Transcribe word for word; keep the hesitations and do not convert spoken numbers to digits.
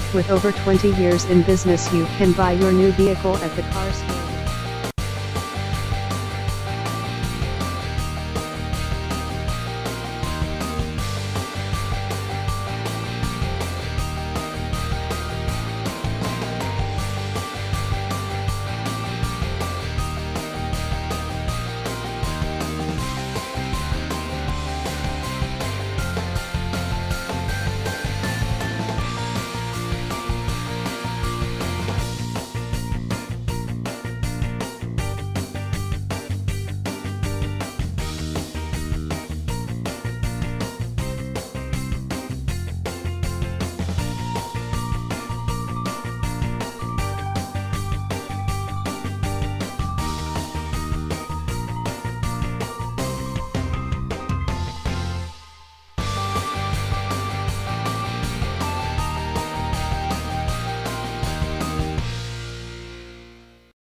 With over twenty years in business, you can buy your new vehicle at the car store.